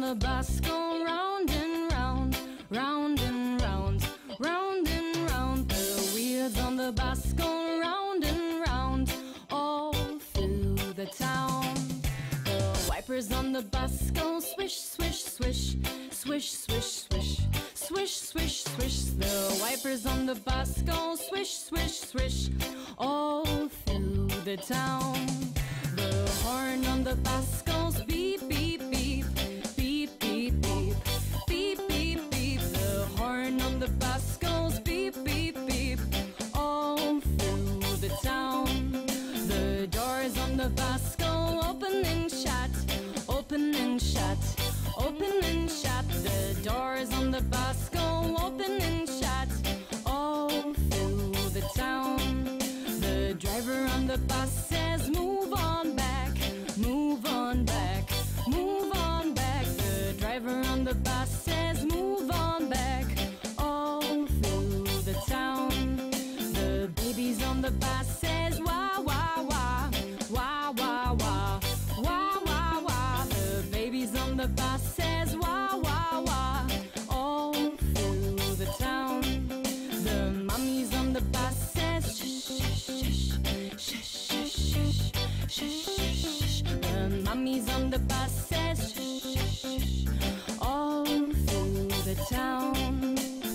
the bus go round and round, round and round, round and round. The wheels on the bus go round and round, all through the town. The wipers on the bus go swish, swish, swish, swish, swish, swish, swish, swish, swish. The wipers on the bus go swish, swish, swish, all through the town. The horn on the bus goes beep, beep, beep, beep, beep, beep, beep, beep, beep. The horn on the bus goes beep, beep, beep, all through the town. The doors on the bus go open and shut, open and shut, open and shut. The doors on the bus go open and shut, all through the town. The driver on the bus says move on back, move on back, move on back. The driver on the bus says move on back, all through the town. The babies on the bus says wah, wah, wah, wah, wah, wah, wah, wah, wah. The babies on the bus says wah, wah, wah, all through the town. The mummies on the bus says shh, shh, shh, shh, shh, shh, shh. The mummies on the bus says shh, shh, shh, all through the town.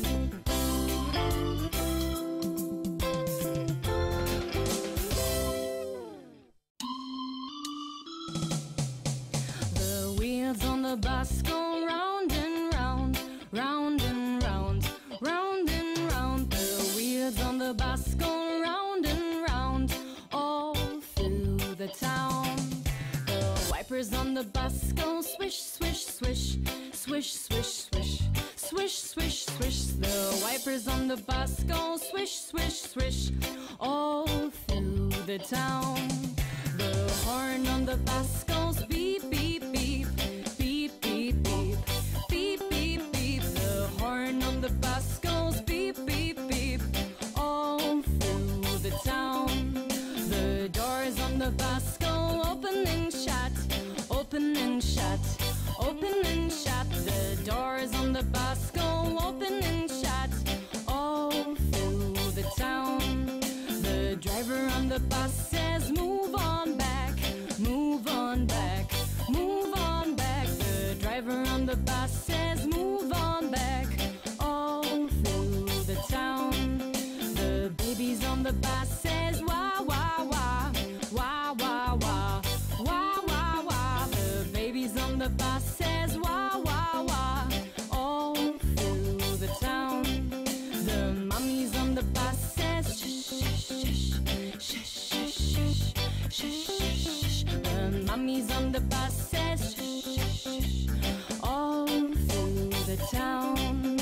The wheels on the bus go round and round, round and round, round and round. The wheels on the bus go round and round, all through the town. The wipers on the bus go swish, swish, swish, swish, swish, swish, swish, swish, swish. The wipers on the bus go swish, swish, swish, all through the town. The horn on the bus goes beep, beep, beep, beep, beep, beep, beep, beep, beep. The horn on the bus goes beep, beep, beep, all through the town. The doors on the bus go open and shut, open and shut, open and shut. The doors on the bus go open and shut, all through the town. The driver on the bus says move on back, move on back, move on back. The driver on the bus says move on back, all through the town. The babies on the bus says wah, wah, wah, wah, wah, wah, wah, wah, wah. The babies on the bus says wah, wah, wah, all through the town. The mummies on the bus says shh, shh, shh, shh, shh, shh, shh. The mummies on the bus says shh, shh, shh, all through the town.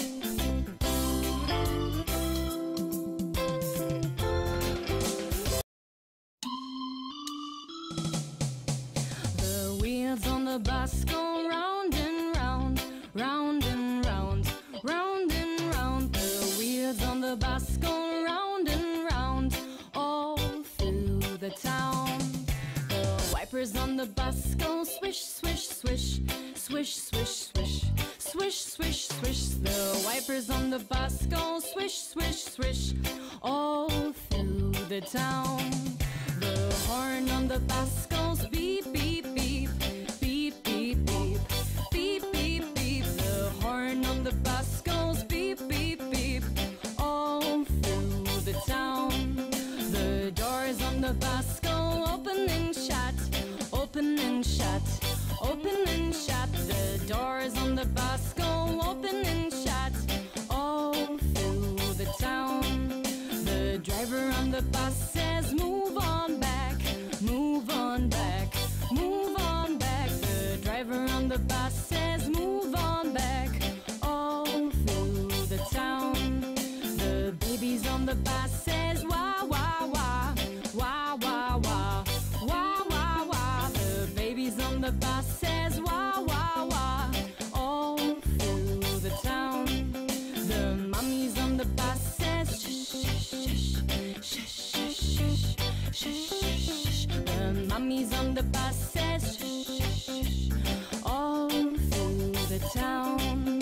The wheels on the bus go round and round, round and round, round and round. The wheels on the bus go round and round, all through the town. The wipers on the bus go swish, swish, swish, swish, swish, swish, swish, swish, swish. The wipers on the bus go swish, swish, swish, all through the town. The horn on the bus goes beep, beep, beep, beep, beep, beep, beep, beep, beep. The horn on the bus goes beep, beep, beep, all through the town. The doors on the bus go open and shut, open and shut, open and shut. The doors on the bus go open and shut, all through the town. The driver on the bus says move on back, move on back, move on back. The driver on the bus says move on back, all through the town. The babies on the bus says wah, wah, wah, wah, wah, wah, wah, wah, wah. The babies on the bus says wah, wah, wah, all through the town. The mummies on the bus says shh, shh, shh, shh, shh, shh, shh. The mummies on the bus says shh, shh, shh, all through town.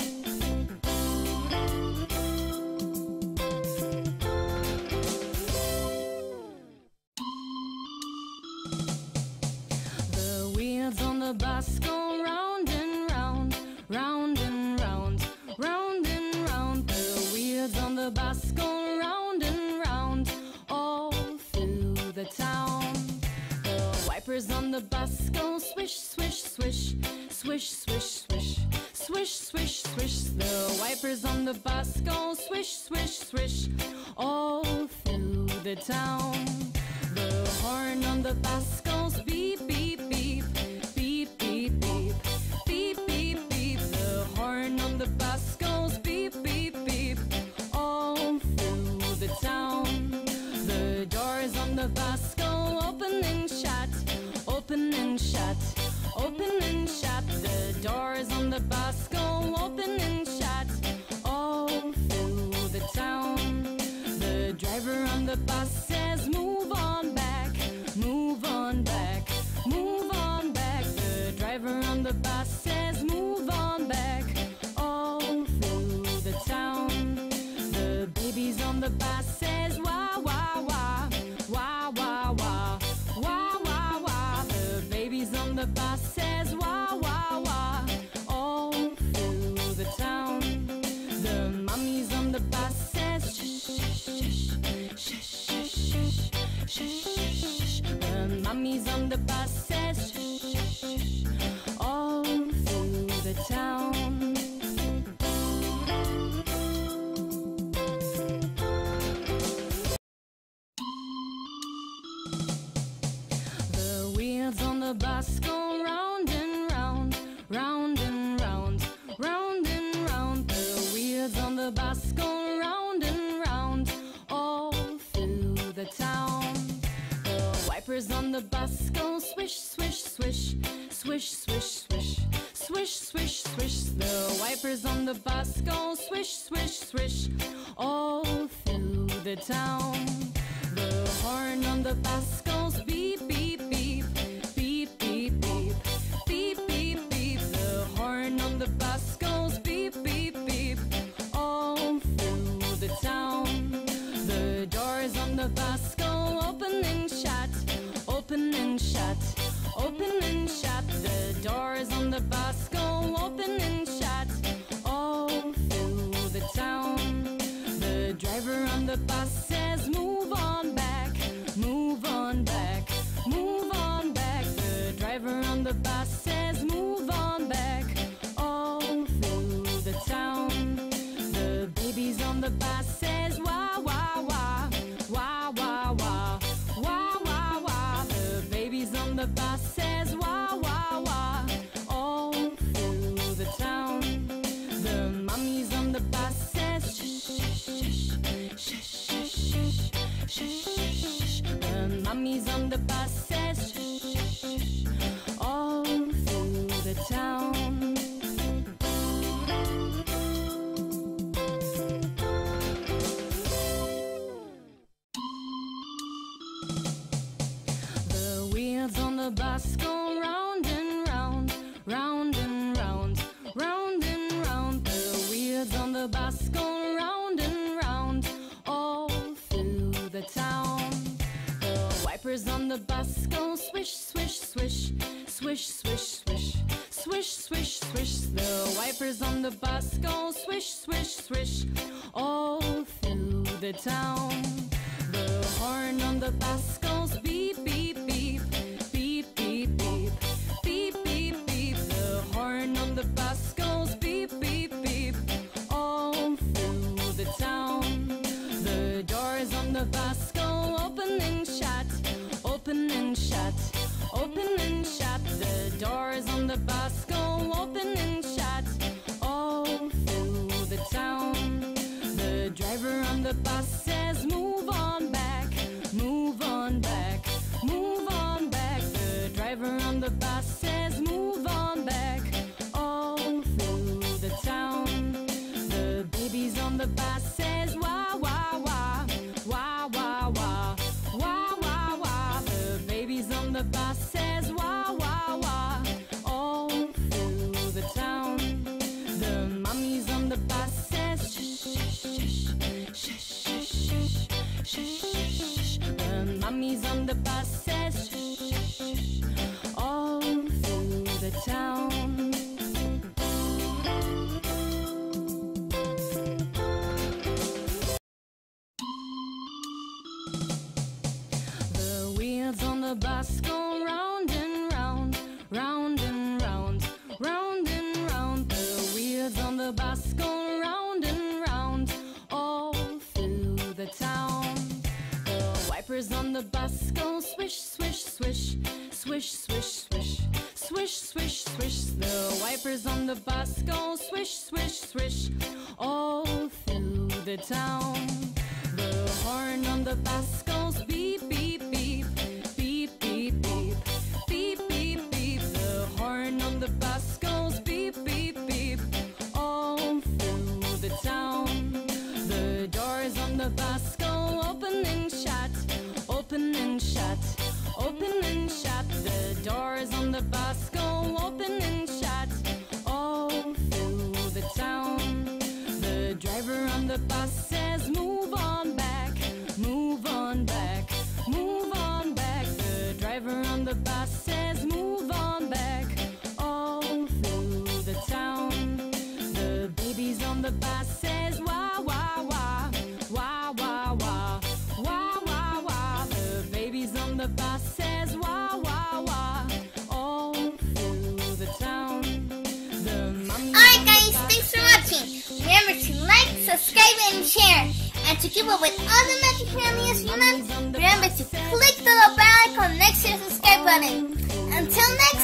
The wheels on the bus go round and round, round and round, round and round. The wheels on the bus go round and round, all through the town. The wipers on the bus go swish, swish, swish, swish, swish, swish, swish, swish, swish. The wipers on the bus go swish, swish, swish, all through the town. The horn on the bus goes beep, beep, beep, beep, beep, beep, beep, beep, beep. The horn on the bus goes beep, beep, beep, all through the town. The doors on the bus go open and shut, open and shut, open and shut. The doors on the bus go open and shut, all through the town. The driver on the bus says move on back, move on back, move on back. The driver on the bus says move on back, all through the town. The babies on the bus says wah, wah, wah, wah, wah, wah, wah, wah, wah. The babies on the bus says wah, wah, wah, all through the town. The mummies on the bus says shh, shh, shh, shh, shh, shh, shh, shh. The mummies on the bus says shh, shh, shh, all through the town. The wheels on the bus go round and round, round and round, round and round. The wheels on the bus go round and round, all through the town. The wipers on the bus go swish, swish, swish, swish, swish, swish, swish, swish, swish. The wipers on the bus go swish, swish, swish, all through the town. The horn on the bus goes beep, beep, beep, beep, beep, beep, beep, beep, beep. The horn on the bus goes beep, beep, beep, all through the town. The doors on the bus go open and shut, open and shut, open and shut. The doors on the bus go open and shut, all through the town. The driver on the bus says move on back, move on back, move on back. The driver on the bus says move on back, all through the town. The babies on the bus says wah, wah, wah, wah, wah, wah, wah, wah, wah. The babies on the bus says wah, wah, wah, all through the town. The mummies on the bus says shh, shh, shh, shh, shh, shh, shh, shh. The mummies on the bus says shh, shh, shh, all through the town. The wheels on the bus go round and round, round and round, round and round. The wheels on the bus go round and round, all through the town. The wipers on the bus go swish, swish, swish, swish, swish, swish, swish, swish, swish. The wipers on the bus go swish, swish, swish, all through the town. The horn on the bus goes beep, beep, beep, beep, beep, beep, beep, beep, beep. The horn on the bus goes beep, beep, beep, all through the town. The doors on the bus go open and shut, open and shut, open and shut. The doors on the bus go open and shut, all through the town. The driver on the bus says move on back, move on back, move on back. The driver on the bus says move on back, all through the town. The babies on the bus says wah, wah, wah, wah, wah, wah, wah, wah, wah. The babies on the bus says wah, wah, wah, all through the town. swish, swish, swish, swish, swish, swish. The wipers on the bus go swish, swish, swish, all through the town. The horn on the bus goes beep, beep, beep, beep, beep, beep, beep, beep, beep. The horn on the bus goes beep, beep, beep, all through the town. The doors on the bus go open and shut, open and shut, open and shut. The doors on the bus go open and shut, all through the town. The driver on the bus says, move on back, move on back, move on back. The driver on the bus says, move on back, all through the town. The babies on the bus says, wah, wah, wah, wah, wah, wah, wah, wah, wah. The babies on the bus says, wah, wah, wah, all through the town. Alright guys, thanks for watching. Remember to like, subscribe, and share. And to keep up with all the Magic Families you love, remember to click the little bell icon next to the subscribe button. Until next